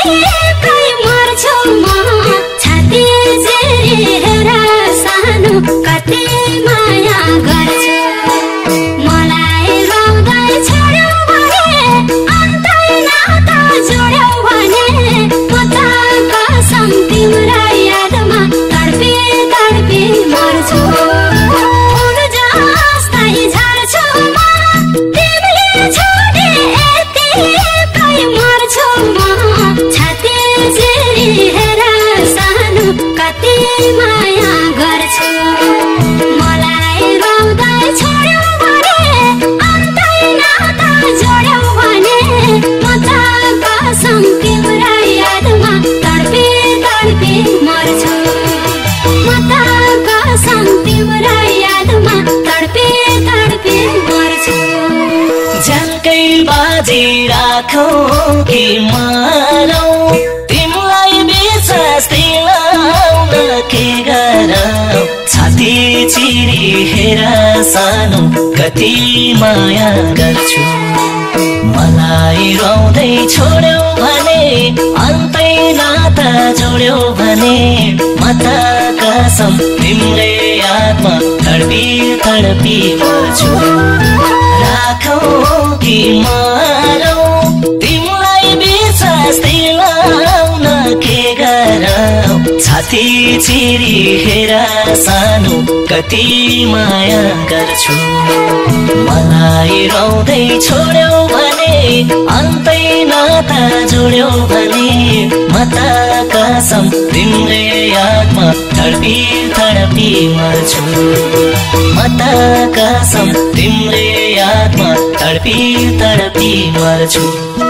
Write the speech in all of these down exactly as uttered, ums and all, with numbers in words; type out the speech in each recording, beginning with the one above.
यतिकै मर्छु म छाती चिरेर सानो कति माया गर्छु मलाई रोउँदै छोड्यौ भने अन्तै नाता जोड्यौ भने म त कसम तिम्रा यादमा तडपी तडपी मर्छु फुल जस्तै झर्छु म तिमीले छोडे यतिकै मर्छु म छाती चिरेर सानो कति माया गर्छु मलाई रोउँदै छोड्यौ भने अन्तै नाता जोड्यौ भने म त कसम तिम्रा यादमा तडपी तडपी मर्छु म त कसम तिम्रा यादमा तडपी तडपी मर्छु झन्कै बाजी राखौँ कि मरौँ तिमीलाई विश्वास दिलाउन के गरौँ छाती चिरेर सानो कति माया गर्छु मलाई रोउँदै छोड्यौ भने अन्तै नाता जोड्यौ भने म त कसम तिम्रै यादमा तडपी तडपी मर्छु राखौँ कि मरौँ तिमीलाई विश्वास दिलाउन के गरौँ छाती चिरेर सानो कति माया गर्छु मलाई रोउँदै छोड्यौ भने अन्तै नाता जोड्यौ भने म त कसम तिम्रै यादमा तडपी तडपी मर्छु म त कसम तिम्रै यादमा तडपी तडपी मर्छु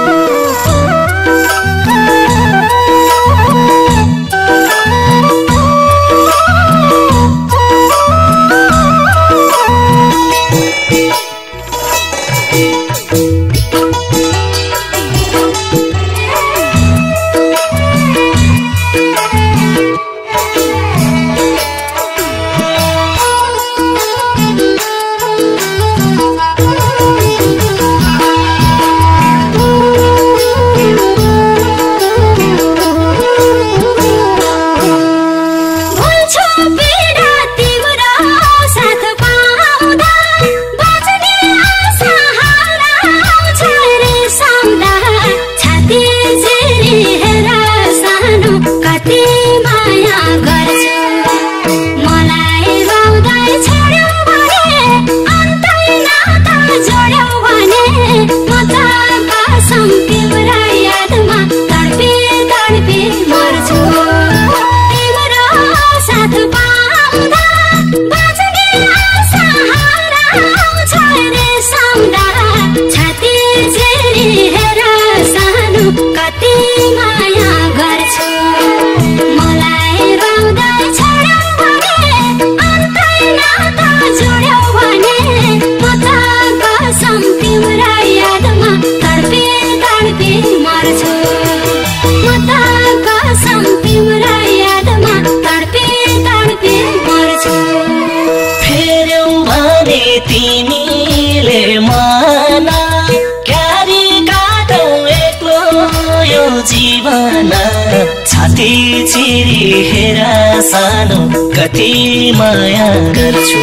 तिमीले माना क्यारी काटौ एक्लो यो जीवन छाती चिरेर सानो कति माया गर्छु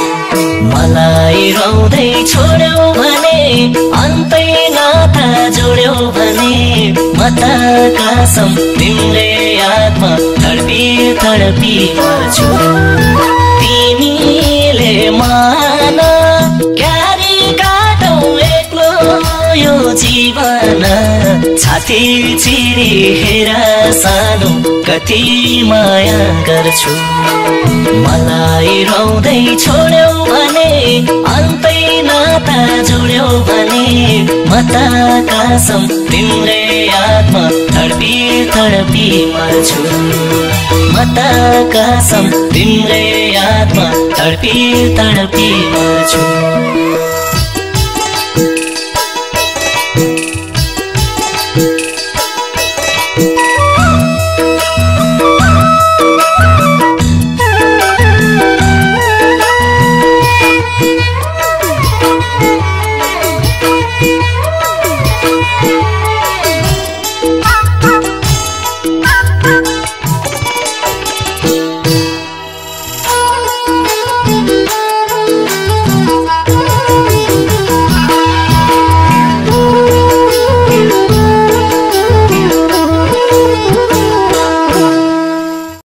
मलाई रोउँदै छोड्यौ भने अन्तै नाता जोड्यौ भने म त कसम तिम्रै यादमा तडपी तडपी मर्छु तिमीले माना क्यारी काटौ एक्लो यो जीवन छाती चिरेर सानो कति माया गर्छु मलाई रोउँदै छोड्यौ भने अन्तै नाता जोड्यौ भने म त कसम तिम्रै यादमा तडपी तडपी मर्छु म त कसम तिम्रै यादमा तडपी तडपी मर्छु